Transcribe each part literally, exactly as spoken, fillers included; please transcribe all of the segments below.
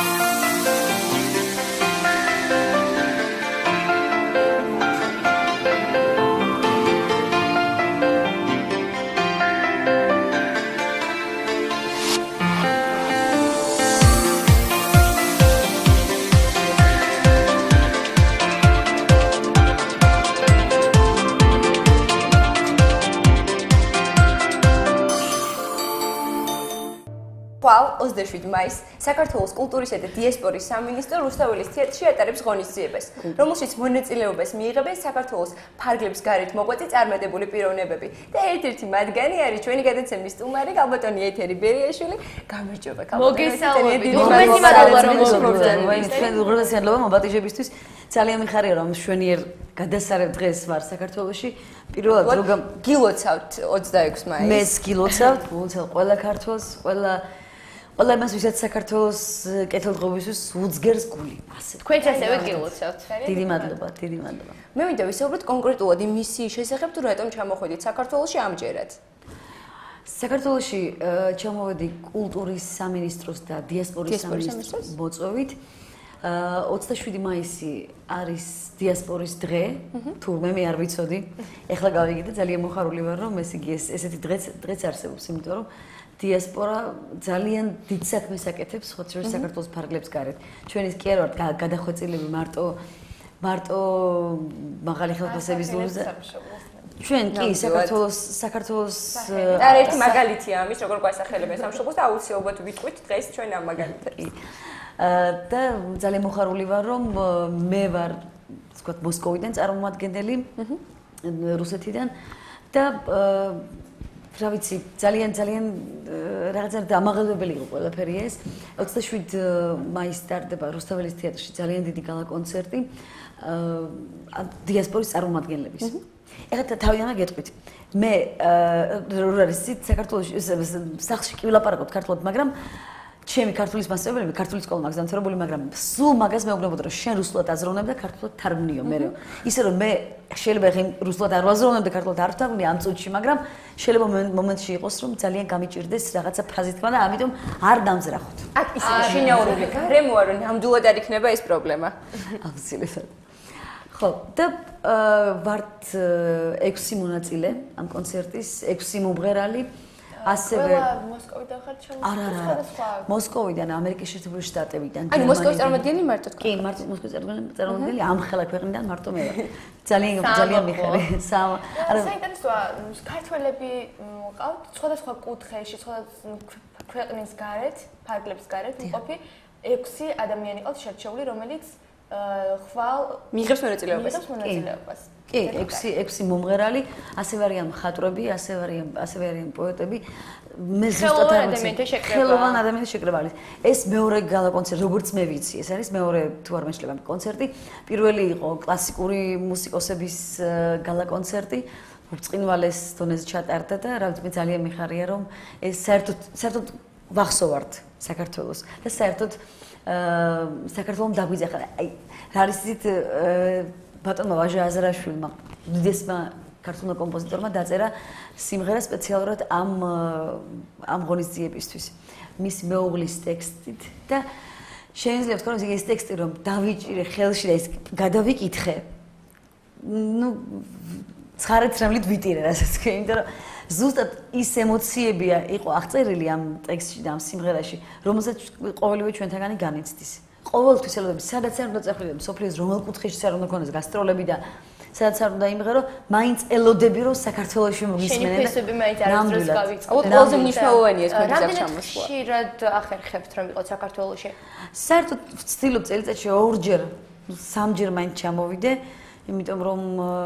ოცდაშვიდი მაისს საქართველოს კულტურისა და დიასპორის სამინისტრო რუსთაველის თეატრში ატარებს ღონისძიებას, რომელშიც მონაწილეობას მიიღებენ საქართველოს ფარგლებს გარეთ მოღვაწე წარმატებული პიროვნებები. და ერთ-ერთი მათგანი არის ჩვენი გადაცემის სტუმარი კალბატონი ეთერი ბერიაშვილი. გამარჯობა კალბატონი. მოგესალმებით. უმეტი მადლობა რომ მოგწონთ. ჩვენ უღრმესიანობა მობატიჟებისთვის ძალიან მიხარია რომ შვენიერ გადასარევ დღეს ვარ საქართველოში. პირველად რომ გილოცავთ ოცდაექვსი მაისს. მე გილოცავთ, გულოცავ ყველა ქართველს, ყველა ყველა იმას ვისაც საქართველოს კეთილდღეობისთვის უძგერს გული. ასე. თქვენც ასევე გილოცავთ. დიდი მადლობა, დიდი მადლობა. მე მინდა ვისაუბროთ კონკრეტულად იმ მისიის შესახებ, თუ რატომ ჩამოხვედით საქართველოში ამჯერად. საქართველოში ჩამოვედი კულტურის სამინისტროს და დიასპორის სამინისტროს მოწვევით. ოცდაშვიდი მაისი არის დიასპორის დღე, თურმე მე არ ვიცოდი. ეხლა გავიგე და ძალიან მოხარული ვარ, რომ ეს იგი ესეთი დღეც დღეც არსებობს, იმიტომ რომ დიასპორა ძალიან დიდ საქმეს აკეთებს ხოც შორის საქართველოს ფარგლებს გარეთ. ჩვენ ის კი არ ვართ გადახვეწილები მარტო მარტო მაღალი ხელფასების დონეზე. ჩვენ კი საქართველოს საქართველოს არა ერთი მაგალითია ამის, როგორ გვასახელებენ სამშობლოს და აუცილებლად ვიტყვით დღეს ჩვენ ამ მაგალითებს. და ძალიან მოხარული ვარ, რომ მე ვარ, ვთქვათ, მოსკოვიდან წარმომადგენელი, რუსეთიდან და რა ვიცი, ძალიან ძალიან რაღაცა დამაღლებელი იყო ყველაფერი ეს. ოცდაშვიდი მაისს სტარტდება რუსთაველის თეატრში ძალიან დიდი გალა კონცერტი დიასპორის წარმომადგენლების. ეხლა თავიანთი გეტყვით. მე რა არის საქართველოს სახლში კი ვილაპარაკობ ქართულად, მაგრამ ჩემი ქართულის მასწავლებელი, ქართული სკოლა მაქვს დამთავრებული, მაგრამ სულ მაგას მეუბნებოდა, რომ შენ რუსულად აზროვნებ და ქართულად თარგმნიო მერე. ისე რომ მე შეიძლება ხე რუსულად არ ვაზროვნებ და ქართულად არ ვთარგმნი ამ წუთში, მაგრამ შეიძლება მომენტში იყოს, რომ ძალიან გამიჭირდეს რაღაცა ფრაზი თქვა და ამიტომ არ დამზრახოთ. აქ ისე შინაურული გარემოა, რომ ნამდვილად არ იქნება ეს პრობლემა. აუცილებლად. ხო, და ვართ ექვსი მონაწილე ამ კონცერტის, ექვსი მომღერალი. ასევე მოსკოვიდან ხარ ჩემს არა არა მოსკოვიდან ამერიკის შეერთებული შტატებიდან ანუ მოსკოვის წარმომადგენელი მარტო თქვა კი მარტო მოსკოვის წარმომადგენელი ამ ხელა ქვეყნიდან მარტო მე ვარ ძალიან ძალიან მიხარი არა საინტერესოა ქართველები ყავთ სხვადასხვა კუთხეში სხვადასხვა ქვეყნის გარეთ ფარგლებს გარეთ მყოფი ექვსი ადამიანი ყავთ შერჩეული რომელიც ხვალ მიიღებს მონაწილეობას მიიღებს მონაწილეობას კი, ექვსი ექვსი მომღერალი, ასევე არიან მხატვრები, ასევე არიან ასევე არიან პოეტები. მე ზუსტად არ ვიცი. ხელოვან ადამიანთა შეკრება არის. ეს მეორე გალა კონცერტი, როგორც მე ვიცი, ეს არის მეორე თუ არ მეშლება კონცერტი. პირველი იყო კლასიკური მუსიკოსების გალა კონცერტი. ბრწყინვალეს დონეზე ჩატარდა და რა ვიცი, მე ძალიან მიხარია, რომ ეს საერთოდ საერთოდ ვახსოვართ საქართველოს და საერთოდ საქართველოს დაგვიძახა. აი, რა არის ისეთ ბატონმა ვაჟა აზრაშვილმა უდიდესმა ქართულმა კომპოზიტორმა დაწერა სიმღერა სპეციალურად ამ ამ ღონისძიებისთვის მის მეუღლის ტექსტით და შეიძლება ვთქვა რომ ეს ტექსტი რომ დავიჭირე ხელში და ეს გადავიკითხე ну ცხარეთ რამლით ვიტირე რასაც თქვი იმიტომ რომ ზუსტად ის ემოციებია იყო აღწერილი ამ ტექსტში და ამ სიმღერაში რომელსაც ყოველივე ჩვენთაგანი განიცდის ყოველთვის ელოდები, სადაც არ უნდა წახვიდე, სოფლის რომელ კუთხეში არ უნდა ქონდეს გასტროლები და სადაც არ უნდა იმღერო, მაინც ელოდები რომ საქართველოში მოგისმენენ. შენი ფესები მაინც არასდროს გავიწყდა. ყველაზე მნიშვნელოვანია ეს მედიაციის ჩამოსვლა. რამდენად ხშირად ახერხებთ რომ იყოთ საქართველოში? საერთოდ ვცდილობ წელიწადში ორჯერ, სამჯერ მაინც ჩამოვიდე, იმიტომ რომ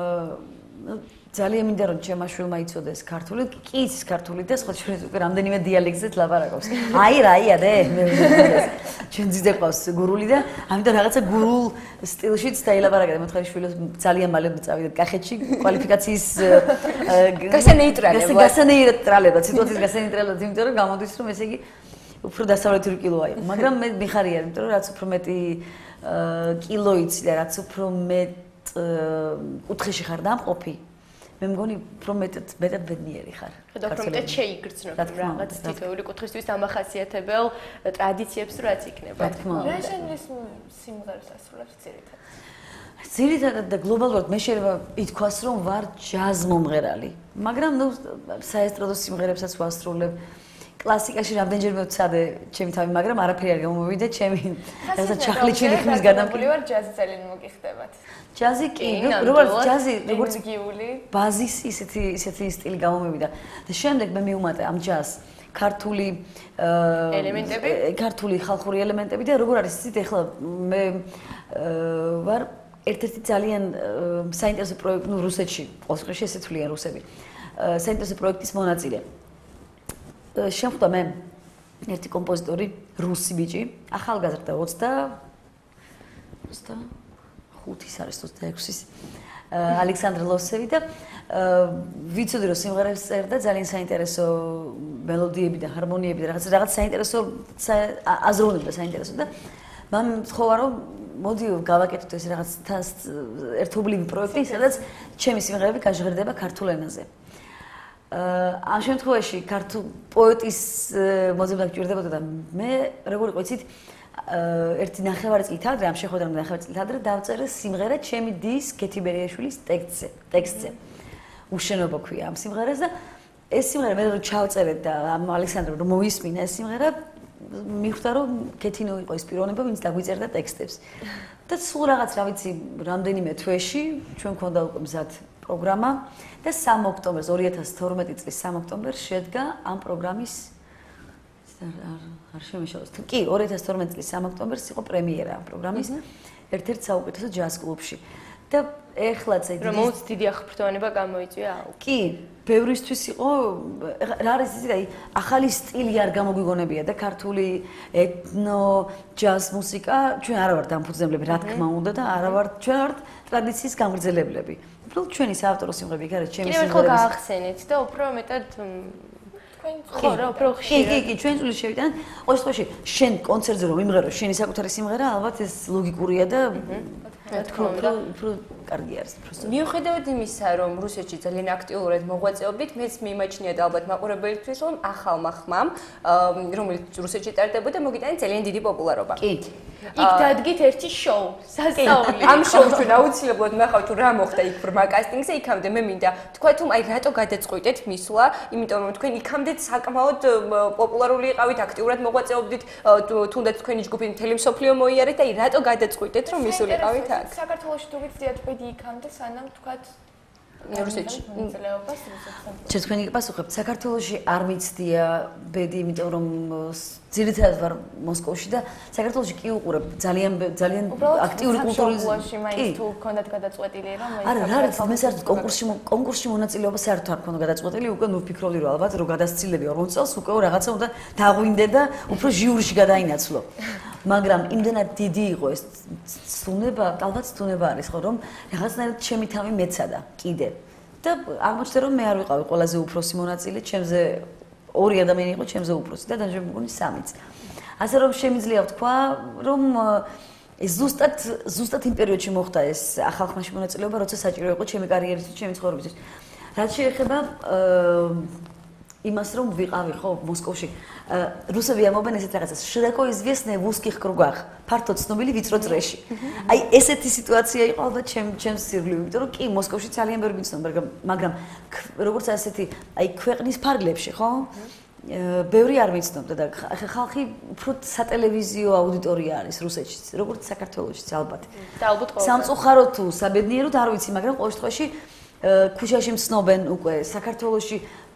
ძალიან მინდა რომ ჩემმა შვილმა იცოდეს ქართული, კი იცის ქართული და სხვა შორის უკვე რამდენიმე დიალექტზეც ლაპარაკობს. აი რა ია დე. ჩვენ ძიძე ყავს გურული და ამიტომ რაღაცა გურულ სტილშიც დაილაპარაკა და მოთხარი შვილს ძალიან მალე წავიდა კახეთში კვალიფიკაციის გასანეიტრალება. გასანეიტრალება, სიტუაციის გასანეიტრალება, იმიტომ რომ გამოდის რომ ესე იგი უფრო დასავლეთური კილოა იყო, მაგრამ მე მიხარია, იმიტომ რომ რაც უფრო მეტი კილო იცი და რაც უფრო მეტ კუთხეში ხარ დამყოფი მე მგონი რომ მეტად მეტად ბედნიერი ხარ. ხედავ რომ მეტად შეიგრძნობ რაღაც თითოეული კუთხისთვის დამახასიათებელ ტრადიციებს თუ რაც იქნება. რა ჟანრის სიმღერას ასრულებს ძირითადად? ძირითადად და გლობალურად მე შეიძლება ითქვას რომ ვარ ჯაზ მომღერალი, მაგრამ ნუ საესტრადო სიმღერებსაც ვასრულებ. კლასიკაში რამდენჯერმე ვცადე ჩემი თავი, მაგრამ არაფერი არ გამომივიდა ჩემი რაღაცა ჩახლიჩილი ხმის გადამკი. ვარ ჯაზი ძალიან მოგიხდებათ. ჯაზი კი, როგორც ჯაზი, როგორც გიული ბაზისი ისეთი ისეთი სტილი გამომივიდა. და შემდეგ მე მივუმატე ამ ჯაზს ქართული ელემენტები, ქართული ხალხური ელემენტები და როგორ არის იცით ახლა მე ვარ ერთ-ერთი ძალიან საინტერესო პროექტი ნუ რუსეთში, ყოველთვის შესეთვლიან რუსები. საინტერესო პროექტის მონაწილე. შემხვდა მე ერთი კომპოზიტორი, რუსი ბიჭი, ახალგაზრდა ოცდახუთის არის ოცდაექვსის, ალექსანდრ ლოსევი და ვიცოდი რომ სიმღერებს წერდა ძალიან საინტერესო მელოდიები და ჰარმონიები და რაღაც რაღაც საინტერესო აზროვნებდა საინტერესო და მან თქვა რომ მოდი გავაკეთოთ ეს რაღაც ერთობლივი პროექტი, სადაც ჩემი სიმღერები გაჟღერდება ქართულ ენაზე. ამ შემთხვევაში ქართულ პოეტის მოძებნა გჭირდებოდა და მე როგორ იყო იცით ერთი ნახევარი წლით ადრე ამ შეხვედრამ ნახევარი წლით ადრე დავწერე სიმღერა ჩემი დის კეთი ბერიაშვილის ტექსტზე ტექსტზე უშენობა ქვია ამ სიმღერას და ეს სიმღერა მე რომ ჩავწერე და ამ ალექსანდრემ რომ მოისმინა ეს სიმღერა მიხვდა რომ კეთინო იყო ის პიროვნება ვინც დაგვიწერდა ტექსტებს და სულ რაღაც რა ვიცი რამდენიმე თვეში ჩვენ მქონდა უკვე მზად პროგრამა და სამ ოქტომბერს ორი ათას თორმეტი წლის სამ ოქტომბერს შედგა ამ პროგრამის არ შემეშალოს კი ორი ათას თორმეტი წლის სამ ოქტომბერს იყო პრემიერა ამ პროგრამის ერთ-ერთ საუკეთესო ჯაზ კლუბში და ეხლაც აი რომელიც დიდი აღფრთოვანება გამოიწვია კი ბევრისთვის იყო რა არის იცი აი ახალი სტილი არ გამოგვიგონებია და ქართული ეთნო ჯაზ მუსიკა ჩვენ არა ვართ დამფუძნებლები რა თქმა უნდა და არა ვართ ჩვენ ვართ ტრადიციის გამგრძელებლები უბრალოდ ჩვენი საავტორო სიმღერები იქ არის ჩემი სიმღერები. კიდევ ერთხელ გაახსენეთ და უფრო მეტად ხო რა უფრო ხშირად. კი, კი, ჩვენ წული შევიდან. ყოველ შემთხვევაში შენ კონცერტზე რომ იმღერო შენი საკუთარი სიმღერა, ალბათ ეს ლოგიკურია და რა თქმა უნდა, უფრო კარგი არის პროცესი. მიუხედავად იმისა, რომ რუსეთში ძალიან აქტიურად მოღვაწეობდით, მეც მიმაჩნია და ალბათ მაყურებელთვის, რომ ახალმა ხმამ, რომელიც რუსეთში ტარდებოდა, მოგიტანეთ ძალიან დიდი პოპულარობა. კი. იქ დადგით ერთი შოუ, სასწაული. ამ შოუს ჩვენ აუცილებლად ნახავთ თუ რა მოხდა იქ ბრმა კასტინგზე, იქამდე მე მინდა თქვა თუ აი რატო გადაწყვიტეთ მისვლა, იმიტომ რომ თქვენ იქამდე საკმაოდ პოპულარული იყავით, აქტიურად მოღვაწეობდით, თუნდაც თქვენი ჯგუფი მთელი მსოფლიო მოიარეთ და აი რატო გადაწყვიტეთ რომ მისულიყავით აქ? საქართველოში თუ გიწიათ ბედი იქამდე სანამ თქვათ რუსეთში. ჩვენ თქვენი პასუხებთ საქართველოში არ მიცდია ბედი, იმიტომ რომ ძირითადად ვარ მოსკოვში და საქართველოში კი უყურებ ძალიან ძალიან აქტიური კულტურის კი თუ გქონდათ გადაწყვეტილი რომ არა რა არის მე საერთოდ კონკურსში კონკურსში მონაწილეობა საერთოდ არ მქონდა გადაწყვეტილი უკვე ნუ ვფიქრობდი რომ ალბათ რომ გადასცილები ორმოცი წელს უკვე რაღაცა უნდა დაღვინდე და უფრო ჟიურში გადაინაცვლო მაგრამ იმდენად დიდი იყო ეს ცუნება ალბათ ცუნება არის ხო რომ რაღაცნაირად ჩემი თავი მეცადა კიდე და აღმოჩნდა რომ მე არ ვიყავი ყველაზე უფროსი მონაწილე ჩემზე ორი ადამიანი იყო ჩემზე უფროსი და დაჟე მგონი სამიც. ასე რომ შემიძლია ვთქვა, რომ ეს ზუსტად ზუსტად იმ პერიოდში მოხდა ეს ახალხმაში მონაწილეობა, როცა საჭირო იყო ჩემი კარიერისთვის, ჩემი ცხოვრებისთვის. რაც შეეხება იმას, რომ ვიყავი ხო მოსკოვში. რუსები ამობენ ესეთ რაღაცას. Широко известные в узких кругах. ფართო ცნობილი ვიწრო წრეში. აი ესეთი სიტუაცია იყო ალბათ ჩემ ჩემს სირგლივ, იმიტომ რომ კი მოსკოვში ძალიან ბევრი ვიცნობ, მაგრამ როგორც ასეთი აი ქვეყნის ფარგლებში, ხო? ბევრი არ ვიცნობდა და ხალხი უფრო სატელევიზიო აუდიტორია არის რუსეთში, როგორც საქართველოშიც ალბათ. და ალბათ ყოველთვის. სამწუხაროდ თუ საბედნიეროდ არ ვიცი, მაგრამ ყოველ შემთხვევაში ქუჩაში მსნობენ უკვე საქართველოში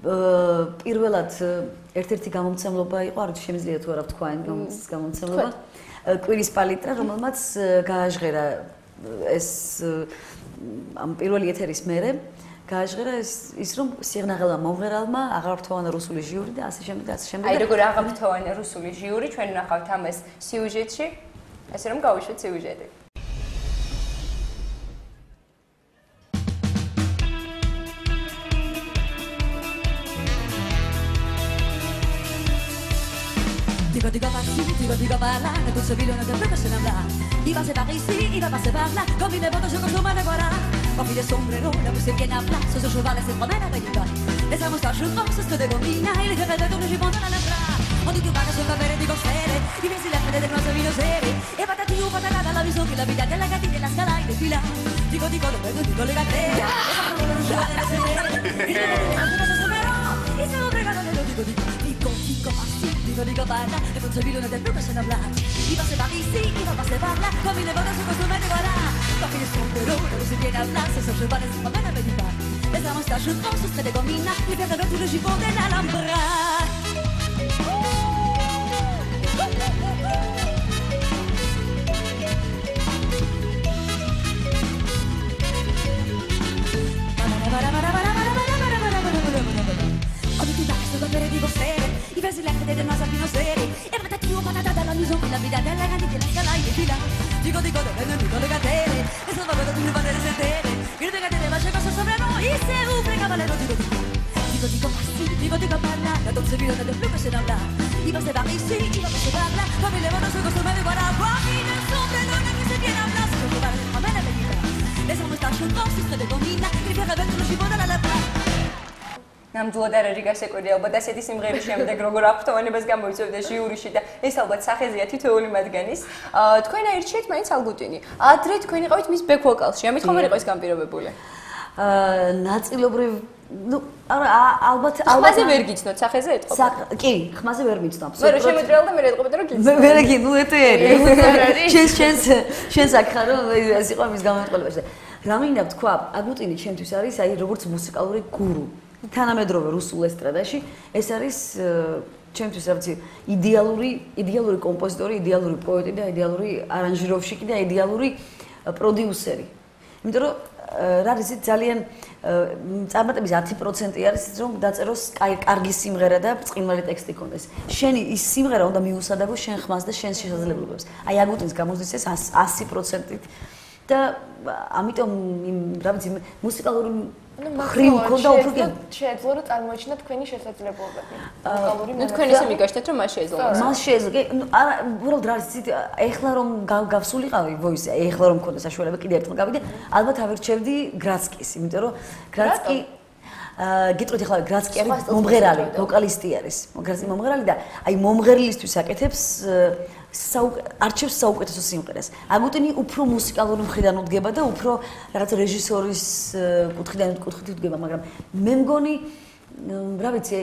პირველად ერთ-ერთი გამომცემლობა იყო, არ ვიცი შემიძლია თუ არა ვთქვა ამ გამომცემლობა. კვირის პალიტრა, რომელმაც გააჟღერა ეს ამ პირველი ეთერის მერე გააჟღერა ეს ის რომ სიღნაღელა მომღერალმა აღარფრთოვანა რუსული ჟიური და ასე შემდეგ და ასე შემდეგ. აი როგორ აღარფრთოვანა რუსული ჟიური ჩვენ ნახავთ ამას სიუჟეტში, ასე რომ გავიშვით სიუჟეტი. Digo, digo, passi, digo, digo, parla, que tu se vino, no te preocupes en hablar. Iba a ser París, iba a pasar par là, combine votos, yo con tu mano guarda. Coffee de sombrero, la música bien habla, sus chevales se ponen a bailar. Esa mustache rosa se te domina y le queda todo un gibón a la bra. Quando tu pagas un bere di costere, i mesi la fede del nostro vino sere. E patati u patanata la viso che la vita della gattina la scala in fila. Dico dico lo vedo dico le gatelle. E se lo pregano dello dico dico dico dico así, dico dico parla, e non c'è bisogno del blu che se ne habla. I va se va sì, i va se parla, come le bodas su questo me guarda. Coffee de sombrero, la si viene a hablar, se so chevales se ponen a meditar. Esa mustache rosa se te domina y te da todo el gibón de la Alhambra. Quando ti dai solo per dico sere, i versi lenti del naso fino seri, e patati u patata dalla miso la vita della gatti che la scala in fila. Dico dico dove non dico le gatelle, e se va vedo tu ne vanno sedere, il de gatelle va c'è cosa sopra noi, se u frega valero dico dico. Dico dico así, dico dico parla, la dolce vino del blu che se ne habla. I va se va sì, i va se parla, come le vono su questo me guarda, fuori del sombrero che se viene a hablar, se lo vale a me la vita. Esa mustache rosa se te domina, il che avete lo gibon alla labra. ნამდვილად არ არის გასაკვირი, ალბათ ასეთი სიმღერის შემდეგ როგორ აფრთხოვნებას გამოიწვევდა ჟიურიში და ეს ალბათ სახეზეა თითოეული მათგანის. თქვენ აირჩიეთ მაინც ალგუტინი. ადრე თქვენ იყავით მის back vocals-ში, ამით ხომ არ იყო ეს განპირობებული? აა ნაწილობრივ ну არა ალბათ ალბათ ხმაზე ვერ გიცნოთ სახეზე ეთყობა. კი, ხმაზე ვერ მიცნო აბსოლუტურად. მე რო შემოძრეალ და მე ეთყობოდა რომ გიცნო. მე კი, ну это ერი. შენს შენს შენს აქ ხარო ეს იყო მის გამოყენებაში. რა მინდა თქვა, ალგუტინი ჩემთვის არის აი როგორც მუსიკალური გურუ. თანამედროვე რუსულ ესტრადაში ეს არის ჩემთვის რა ვიცი იდეალური იდეალური კომპოზიტორი, იდეალური პოეტი და იდეალური არანჟიროვщики და იდეალური პროდიუსერი. იმიტომ რომ რა არის ძალიან წარმატების ათი პროცენტი არის რომ დაწეროს კარგი სიმღერა და ბრწყინვალე ტექსტი ქონდეს. შენი ის სიმღერა უნდა მიუსადაგოს შენ ხმას და შენ შესაძლებლობებს. აი აგუტინს გამოსდის ასი პროცენტით და ამიტომ რა ვიცი მუსიკალური ხრივ ქონდა უფრო კი შეეძლო რომ წარმოიჩინოთ თქვენი შესაძლებლობები. ვოკალური ნუ თქვენ ისე მიგაშთეთ რომ მას შეეძლო. მას შეეძლო. არა, უბრალოდ რა ვიცი, ეხლა რომ გავსულიყავი voice, ეხლა რომ მქონდა საშუალება კიდე ერთხელ გავიდე, ალბათ ავირჩევდი გრაცკის, იმიტომ რომ გრაცკი აა გიტყვით ახლა გრაცკი არის მომღერალი, ვოკალისტი არის. გრაცკი მომღერალი და აი მომღერლისთვის აკეთებს არჩევს საუკეთესო სიმღერას. აგუტინი უფრო მუსიკალური მხრიდან უდგება და უფრო რაღაც რეჟისორის კუთხიდან კუთხით უდგება, მაგრამ მე მგონი რა ვიცი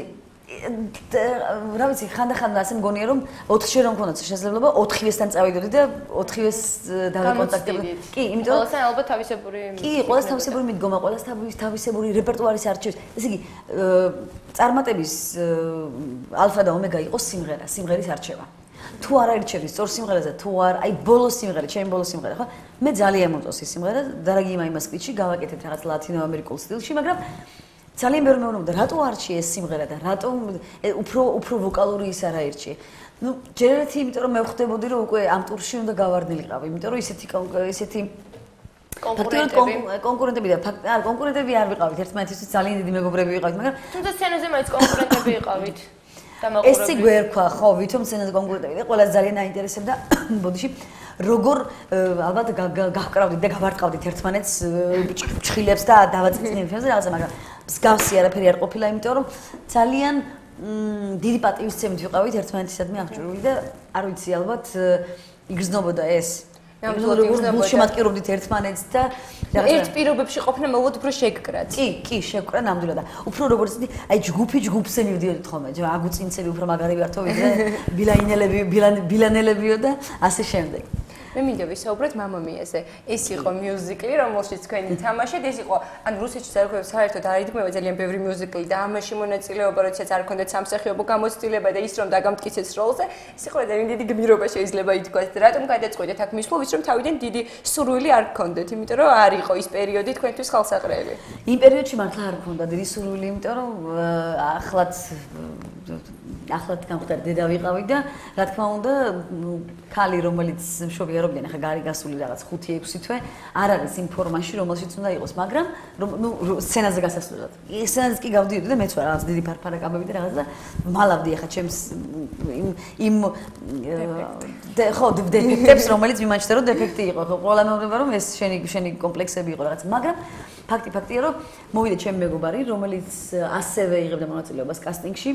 რა ვიცი ხანდახან ასე მგონია რომ ოთხჯერ რომ მქონდა შესაძლებლობა ოთხივესთან წავიდოდი და ოთხივეს დავიკონტაქტებდი. კი, იმიტომ რომ ყველასთან ალბათ თავისებური კი, ყველას თავისებური მიდგომა, ყველას თავისებური რეპერტუარის არჩევს. ესე იგი, წარმატების ალფა და ომეგა იყო სიმღერა, სიმღერის არჩევა. თუ არ აირჩევდი სწორ სიმღერაზე, თუ არ, აი ბოლოს სიმღერა, ჩემი ბოლოს სიმღერა, ხო? მე ძალიან მომწონს ის სიმღერა, დარაგი მაიმას კლიპში გავაკეთეთ რაღაც ლათინო ამერიკულ სტილში, მაგრამ ძალიან ბევრი მეუბნებოდა, რატო არჩიე ეს სიმღერა და რატო უფრო უფრო ვოკალური ის არ აირჩიე. ну, ჯერ ერთი, იმიტომ რომ მე ვხვდებოდი, რომ უკვე ამ ტურში უნდა გავარდნილიყავი, იმიტომ რომ ისეთი ისეთი კონკურენტები კონკურენტები და არა, კონკურენტები არ ვიყავით, ერთმანეთისთვის ძალიან დიდი მეგობრები ვიყავით, მაგრამ თუმცა სცენაზე მაინც კონკურენტები იყავით. ეს გვერქვა, ხო, ვითომ სცენაზე კონკურენტები და ყველა ძალიან აინტერესებდა ბოდიში. როგორ ალბათ გავკრავდით და გავარტყავდით ერთმანეთს ჭხილებს და დავაწიწნით ფილმზე რაღაცა, მაგრამ მსგავსი არაფერი არ ყოფილა, იმიტომ რომ ძალიან დიდი პატივისცემით ვიყავით ერთმანეთისადმი აღჭურვილი და არ ვიცი, ალბათ იგრძნობოდა ეს. ნამდვილად შემატკივრობდით ერთმანეთს და ერთ პირობებში ყოფნა მოვოდ უფრო შეგკრათ. კი, კი, შეგკრა ნამდვილად და უფრო როგორც ისეთი, აი ჯგუფი ჯგუფზე მივდიოდით ხოლმე, აგუწინცები უფრო მაგარი ვართო ვიდრე ბილაინელები, ბილანელებიო და ასე შემდეგ. მე მინდა ვისაუბროთ მამამიაზე. ეს იყო მიუზიკლი, რომელშიც თქვენი თამაშეთ, ეს იყო ან რუსეთში საერთოდ არ იდგმება ძალიან ბევრი მიუზიკლი და ამაში მონაწილეობა, როდესაც არ ქონდათ სამსახიობო გამოცდილება და ის რომ დაგამტკიცეს როლზე, ეს იყო ძალიან დიდი გმირობა შეიძლება ითქვას. რატომ გადაწყვეტეთ აქ მისვლა, ვის რომ თავიდან დიდი სურვილი არ გქონდეთ, იმიტომ რომ არ იყო ის პერიოდი თქვენთვის ხალხსაყრელი. იმ პერიოდში მართლა არ გქონდა დიდი სურვილი, იმიტომ რომ ახლაც ახლად გამختار დედა ვიყავი და რა თქმა უნდა ქალი რომელიც მშობია რომიდან ახლა გარი გასული რაღაც ხუთი ექვსი თვე არ არის იმ ფორმაში რომელშიც უნდა იყოს მაგრამ ნუ სცენაზე გასასვლელად სცენაზე კი გავდიოდი და მეც ვარ რაღაც დიდი ფარფარაკაბები და რაღაც და მალავდი ახლა ჩემს იმ იმ ხო დეფექტებს რომელიც მიმაჩნდა რომ დეფექტი იყო ხო ყველა მეუბნება რომ ეს შენი შენი კომპლექსები იყო რაღაც მაგრამ ფაქტი ფაქტია რომ მოვიდა ჩემი მეგობარი რომელიც ასევე იღებდა მონაწილეობას კასტინგში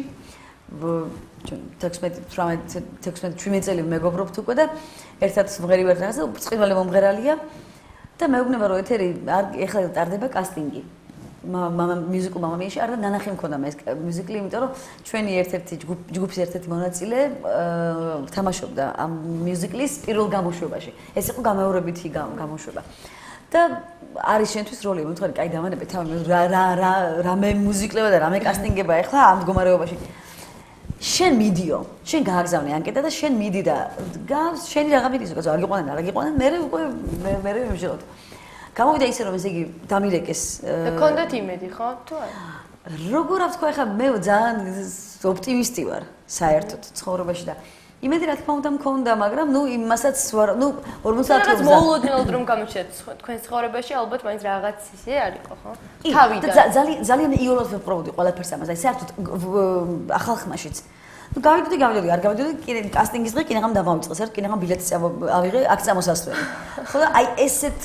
თექვსმეტ წელი მეგობრობთ უკვე და ერთად ვღერივართ რაღაცა წყინვალე მომღერალია და მეუბნება რომ ეთერი ეხლა ტარდება კასტინგი მამა მუსიკულ მამამიაში არა ნანახი მქონდა მე ეს მუსიკალი იმიტომ რომ ჩვენი ერთ-ერთი ჯგუფის ერთ-ერთი მონაწილე თამაშობდა ამ მუსიკლის პირველ გამოშვებაში ეს იყო გამეორებითი გამოშვება და არის შენთვის როლი მომთხარი კაი დავანებეთ რა რა რა რამე მუსიკლებია და რამე კასტინგება ეხლა ამ მდგომარეობაში შენ მიდიო შენ გააგზავნე ანკეტა და შენ მიდი და გავს შენი რაღა მიდის უკაცო არ გიყვანენ არ გიყვანენ მე უკვე მე მე ვიმშილოთ გამოვიდა ისე რომ ესე იგი დამირეკეს და კონდეთ იმედი ხო თუ არა როგორ აქვს თქვა ეხლა მე ძალიან ოპტიმისტი ვარ საერთოდ ცხოვრებაში და იმედი რა თქმა უნდა მქონდა მაგრამ ნუ იმასაც ვარ ნუ ორმოცდაათი რაღაც მოულოდნელად რომ გამოჩნდეთ თქვენ ცხოვრებაში ალბათ მაინც რაღაც ისე არისო ხო თავიდან ძალიან ძალიან იოლად ვეპრობოდი ყველაფერს ამას აი საერთოდ ახალ ხმაშიც ნუ გავიდოდი გავიდოდი არ გავიდოდი კიდე კასტინგის დღე კინაღამ დავამწყეს ერთ კინაღამ ბილეტს ავიღე აქ წამოსასვლელი ხო და აი ესეთ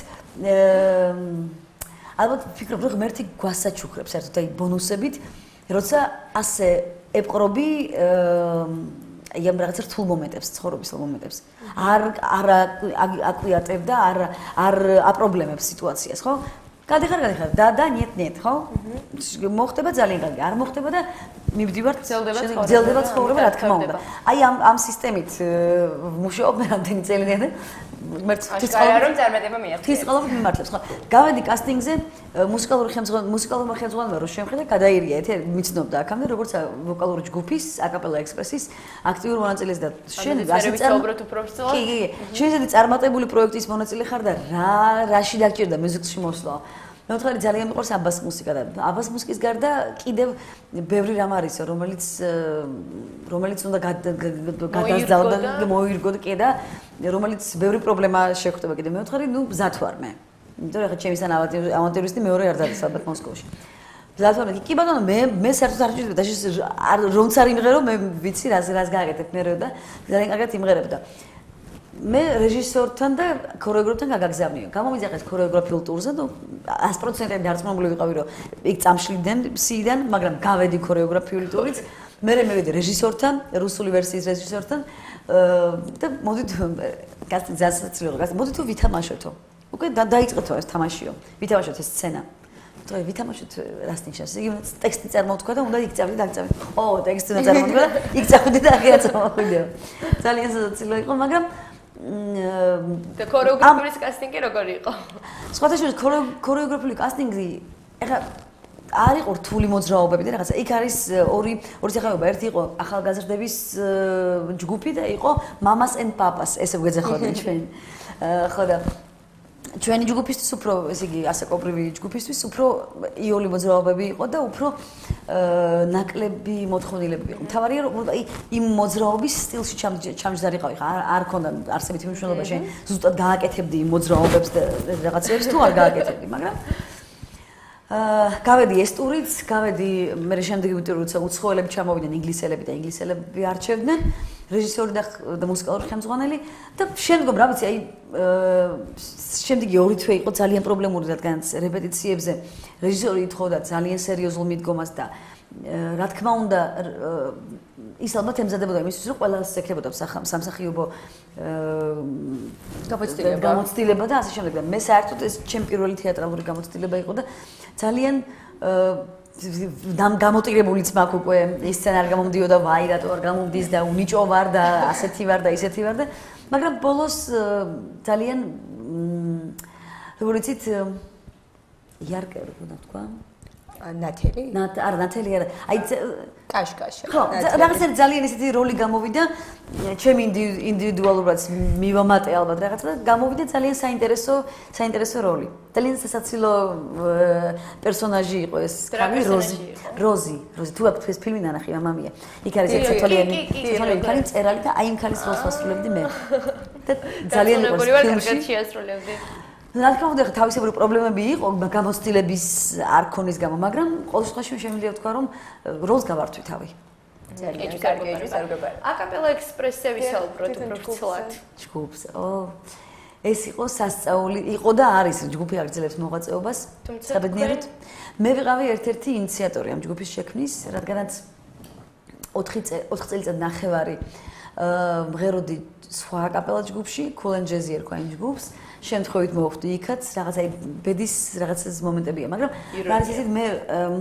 ალბათ ვფიქრობ რომ ღმერთი გვასაჩუქრებს საერთოდ აი ბონუსებით როცა ასე ეპყრობი აი ამ რაღაც რთულ მომენტებს, ცხოვრების მომენტებს. არ არ აკვიატებ და არ არ აპრობლემებს სიტუაციას, ხო? გადიხარ, გადიხარ. და და ნიეთ ნიეთ, ხო? მოხდება ძალიან კარგი. არ მოხდება და მივდივარ ძელდება ცხოვრება, რა თქმა უნდა. აი ამ ამ სისტემით მუშაობ მე რამდენი წელია და მერც თვითონ რომ წარმატება მიაღწია. თვითონ მიმართლებს, ხო? გავედი კასტინგზე, მუსიკალური ხელმძღვანელი, მუსიკალურმა ხელმძღვანელმა რო შემხედა, გადაირია ეთერი, მიცნობდა აქამდე როგორც ვოკალური ჯგუფის, აკაპელა ექსპრესის აქტიურ მონაწილეს და შენ ასე წაუბროთ უფრო სწორად. კი, კი. შენ ისეთი წარმატებული პროექტის მონაწილე ხარ და რა რაში დაგჭირდა მუსიკაში მოსვლა. მე ვთქვი ძალიან მიყვარს აბას მუსიკა და აბას მუსიკის გარდა კიდევ ბევრი რამ არისო, რომელიც რომელიც უნდა გადასდაო და მოირგო კი და რომელიც ბევრი პრობლემა შეხვდება კიდე. მე ვთქვი, ნუ მზად ვარ მე. იმიტომ რომ ხა ჩემისთან ავანტიურისტი მეორე არ დადის ალბათ მოსკოვში. მზად ვარ მე. კი ბატონო, მე მე საერთოდ არ ჭირდება და რომც არ იმღერო, მე ვიცი რას რას გააკეთებ მერე და ძალიან კარგად იმღერებ და მე რეჟისორთან და ქორეოგრაფთან გაგაგზავნიო. გამომიძახეს ქორეოგრაფიულ ტურზე, ნუ ას პროცენტად დარწმუნებული ვიყავი, რომ იქ წამშლიდან, სიიდან, მაგრამ გავედი ქორეოგრაფიული ტურით. მე მევედი რეჟისორთან, რუსული ვერსიის რეჟისორთან და მოდით კასტინგზე ასაცილო, მოდით ვითამაშოთო. უკვე დაიწყეთო ეს თამაშიო. ვითამაშოთ ეს სცენა. თორე ვითამაშოთ რას ნიშნავს? იგი ტექსტი წარმოვთქვა და უნდა იქ წავიდე და აქ წავიდე. ო, ტექსტი უნდა წარმოვთქვა და იქ წავიდე და აქ წავიდე. ძალიან სასაცილო იყო, მაგრამ და ქორეოგრაფიის კასტინგი როგორი იყო? სხვათაშორის ქორეოგრაფიული კასტინგი ეხლა არ იყო რთული მოძრაობები და რაღაცა. იქ არის ორი ორი სახეობა. ერთი იყო ახალგაზრდების ჯგუფი და იყო მამას and papas, ესე ვგეძახოდნენ ჩვენ. ხო და ჩვენი ჯგუფისთვის უფრო, ესე იგი, ასაკობრივი ჯგუფისთვის უფრო იოლი მოძრაობები იყო და უფრო ნაკლები მოთხოვნილები იყო. თავარია რომ აი იმ მოძრაობის სტილში ჩამჯდარიყავი ხა არ ქონდა არსებითი მნიშვნელობა შენ ზუსტად გააკეთებდი იმ მოძრაობებს და რაღაცებს თუ არ გააკეთებდი, მაგრამ აა გავედი ეს ტურიც, გავედი მე შემდეგი ტური როცა უცხოელები ჩამოვიდნენ ინგლისელები და ინგლისელები არჩევდნენ რეჟისორი და და მუსიკალური ხელმძღვანელი და შემდგომ რა ვიცი აი შემდეგი ორი თვე იყო ძალიან პრობლემური რადგან რეპეტიციებზე რეჟისორი ითხოვდა ძალიან სერიოზულ მიდგომას და რა თქმა უნდა ის ალბათ ემზადებოდა იმისთვის რომ ყველას ეკლებოდა სამსახიობო გამოცდილება და ასე შემდეგ და მე საერთოდ ეს ჩემი პირველი თეატრალური გამოცდილება იყო და ძალიან დამ გამოტირებულიც მაქვს უკვე ის სცენა არ გამომდიოდა ვაი რატო არ გამომდის და უნიჭო ვარ და ასეთი ვარ და ისეთი ვარ და მაგრამ ბოლოს ძალიან როგორ იცით იარკე როგორ თქვა ნათელი? ნათ არა ნათელი არა. აი კაშკაშა. ხო, რაღაცა ძალიან ისეთი როლი გამოვიდა, ჩემი ინდივიდუალურად მივამატე ალბათ რაღაცა და გამოვიდა ძალიან საინტერესო, საინტერესო როლი. ძალიან სასაცილო პერსონაჟი იყო ეს ქალი როზი. როზი, როზი თუ აქვს ეს ფილმი ნანახი მამამია. იქ არის ერთ თვალიანი, თვალიანი ქალი მწერალი და აი იმ ქალის როლს ასრულებდი მე. და ძალიან იყო ფილმში. რა თქმა უნდა, თავისებური პრობლემები იყო გამოცდილების არ ქონის გამო, მაგრამ ყოველ შემთხვევაში შემიძლია ვთქვა, რომ როლს გავართვი თავი. ძალიან კარგი ისარგებლობა. აკაპელა ექსპრესზე ვისაუბროთ უფრო ფრთულად. ჯგუფს. ო ეს იყო სასწაული, იყო და არის ჯგუფი აგრძელებს მოღვაწეობას. საბედნიეროდ მე ვიყავი ერთ-ერთი ინიციატორი ამ ჯგუფის შექმნის, რადგანაც ოთხი წელიწად ნახევარი მღეროდი სხვა აკაპელა ჯგუფში, Cool and Jazzy ერქვა იმ ჯგუფს. შემთხვევით მოვხვდი იქაც, რაღაცა ბედის რაღაცას მომენტებია, მაგრამ რა არის ისეთ მე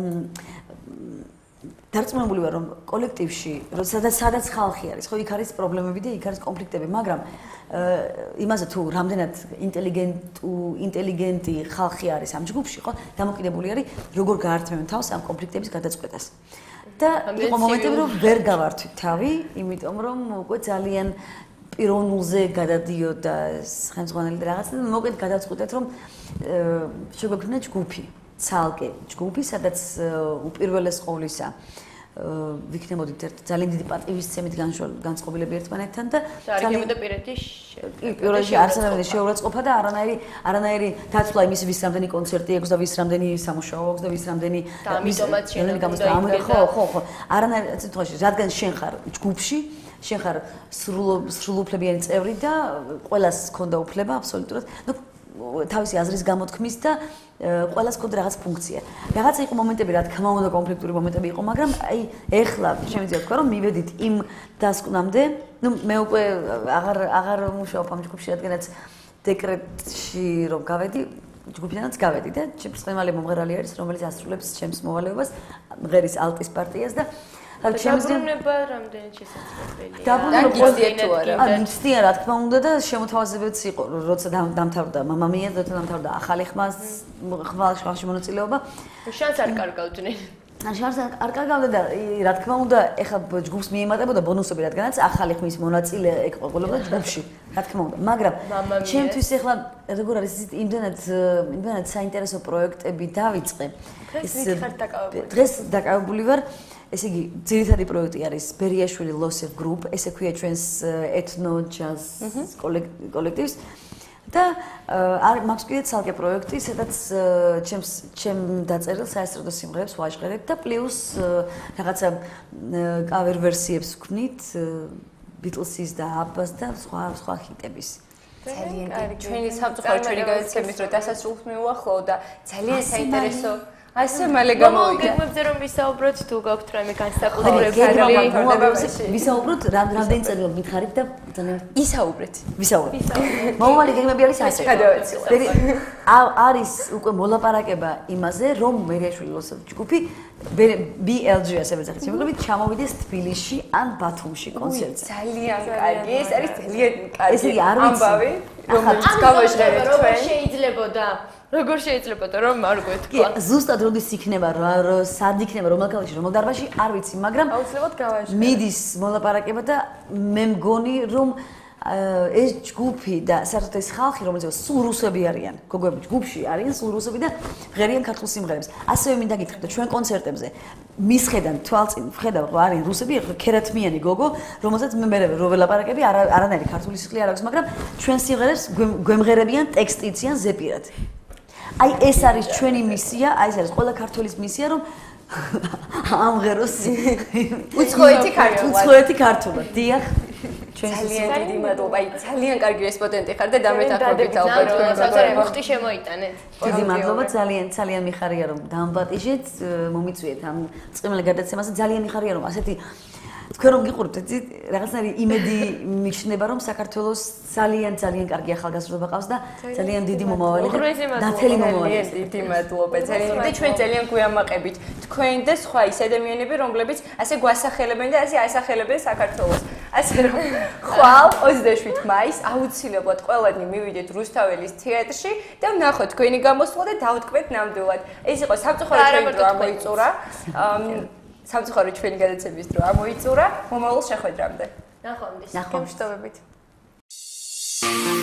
დარწმუნებული ვარ, რომ კოლექტივში, სადაც სადაც ხალხი არის, ხო, იქ არის პრობლემები და იქ არის კონფლიქტები, მაგრამ იმაზე თუ რამდენად ინტელიგენტუ ინტელიგენტი ხალხი არის ამ ჯგუფში, ხო, დამოკიდებული არის როგორ გაართმევენ თავს ამ კონფლიქტების გადაწყვეტას. და იყო მომენტები, რომ ვერ გავართვით თავი, იმიტომ რომ უკვე ძალიან პიროვნულზე გადადიოდა ხელმძღვანელი და რაღაცა და მოკეთ გადავწყვეტეთ რომ შეგვექმნა ჯგუფი, ცალკე ჯგუფი, სადაც უპირველეს ყოვლისა ვიქნებოდით ერთ ძალიან დიდი პატივისცემით განწყობილები ერთმანეთთან და ძალიან და პირეთი პირველში არცერამდენი შეურაცხყოფა და არანაირი არანაირი დაცვა იმის ვის რამდენი კონცერტი აქვს და ვის რამდენი სამუშაო აქვს და ვის რამდენი და ამიტომაც შეიძლება ხო ხო ხო არანაირი სიტყვაში რადგან შენ ხარ ჯგუფში შენ ხარ სრულუფლებიანი წევრი და ყველას ჰქონდა უფლება აბსოლუტურად ნუ თავისი აზრის გამოთქმის და ყველას ჰქონდა რაღაც ფუნქცია. რაღაცა იყო მომენტები, რა თქმა უნდა, კონფლიქტური მომენტები იყო, მაგრამ აი ეხლა შემიძლია ვთქვა, რომ მივედით იმ დასკვნამდე, ნუ მე უკვე აღარ აღარ მუშაობ ამ ჯგუფში, რადგანაც დეკრეტში რომ გავედი, ჯგუფიდანაც გავედი და ჩემს წემალი მომღერალი არის, რომელიც ასრულებს ჩემს მოვალეობას, მღერის ალტის პარტიას და დაბრუნება რამდენი შესაძლებელია? დაბრუნება ან მცდია რა თქმა უნდა და შემოთავაზებაც იყო, როცა დამთავრდა მამამია, როცა დამთავრდა ახალი ხმას, ხმალში მონაწილეობა. შანსს არ კარგავდნენ. შანსს არ კარგავდა და რა თქმა უნდა, ეხლა ჯგუფს მიემატებოდა ბონუსები, რადგანაც ახალი ხმის მონაწილე ეყოლოდა ჯგუფში, რა თქმა უნდა. მაგრამ ჩემთვის ეხლა როგორ არის ისეთ იმდანაც იმდანაც საინტერესო პროექტები დავიწყე. დღეს დაკავებული ვარ ესე იგი, ძირითადი პროექტი არის ბერიაშვილი ლოსევ გრუპ, ესე ქვია ჩვენს ეთნო ჯაზ კოლექტივს და მაქვს კიდე ცალკე პროექტი, სადაც ჩემს ჩემ დაწერილ საესტრადო სიმღერებს ვაჟღერებ და პლუს რაღაცა კავერ ვერსიებს ვქმნით ბიტლსის და აბას და სხვა სხვა ჰიტების. ძალიან კარგი. ჩვენი სამწუხარო ჩვენი გადაცემის დრო დასასრულს მივუახლოვ და ძალიან საინტერესო ასე მალე გამოვიდა. გეგმებზე რომ ვისაუბროთ თუ გაქვთ რამე განსაკუთრებული ვისაუბროთ რამდენი წელი მითხარით და ძალიან ისაუბრეთ. ვისაუბრეთ. მომავალი გეგმები არის ასე. არის უკვე მოლაპარაკება იმაზე, რომ მერიაშვილის ჯგუფი ბი ელ ჯი ასე ვეძახით შემოგვიდეთ ჩამოვიდეს თბილისში ან ბათუმში კონცერტზე. ძალიან კარგი. ეს არის ძალიან კარგი. ეს იგი არ ვიცი. ამბავი, რომელიც გავაჟღერეთ ჩვენ. როგორ შეიძლებოდა? როგორ შეიძლებოდა რომ არ გვეთქვა? ზუსტად როდის იქნება, სად იქნება, რომელ ქალაქში, რომელ დარბაზში, არ ვიცი, მაგრამ აუცილებლად გავაჟღერე. მიდის მოლაპარაკება და მე მგონი რომ ეს ჯგუფი და საერთოდ ეს ხალხი, რომელზეც სულ რუსები არიან, გოგოები ჯგუფში არიან სულ რუსები და ღერიან ქართულ სიმღერებს. ასევე მინდა გითხრათ და ჩვენ კონცერტებზე მის ხედან თვალწინ ვხედავ რომ არიან რუსები, ქერათმიანი გოგო, რომელსაც მე მე რო ველაპარაკები, არანაირი ქართული სიყვარული არ აქვს, მაგრამ ჩვენ სიმღერებს გვემღერებიან ტექსტიციან ზეპირად. აი ეს არის ჩვენი მისია, აი ეს არის ყველა ქართველის მისია, რომ ამღეროს უცხოეთი ქართულად. უცხოეთი ქართულად. დიახ. ძალიან დიდი მადლობა. აი ძალიან კარგი რესპონდენტი ხარ და დამეთანხმებით ალბათ თქვენ საერთოდ მოხტი შემოიტანეთ. დიდი მადლობა, ძალიან ძალიან მიხარია რომ დამბატიჟეთ, მომიწვიეთ ამ წვიმელ გადაცემაზე. ძალიან მიხარია რომ ასეთი თქვენ რომ გიყურებთ, რაღაცნაირი იმედი მიჩნდება რომ საქართველოს ძალიან ძალიან კარგი ახალგაზრდობა ყავს და ძალიან დიდი მომავალი და ნათელი მომავალი. დიდი მადლობა. ძალიან და ჩვენ ძალიან გვიამაყებით თქვენ და სხვა ის ადამიანები, რომლებიც ასე გვასახელებენ და ასე ასახელებენ საქართველოს. ასე რომ ხვალ ოცდაშვიდ მაისს აუცილებლად ყველანი მივიდეთ რუსთაველის თეატრში და ვნახოთ თქვენი გამოსვლა და დავთქვეთ ნამდვილად. ეს იყო სამწუხარო ჩვენი დრო ამოიწურა. სამწუხარო ჩვენი გადაცემის დრო ამოიწურა. მომავალ შეხვედრამდე. ნახვამდის. ნახვამდის. გემშვიდობებით.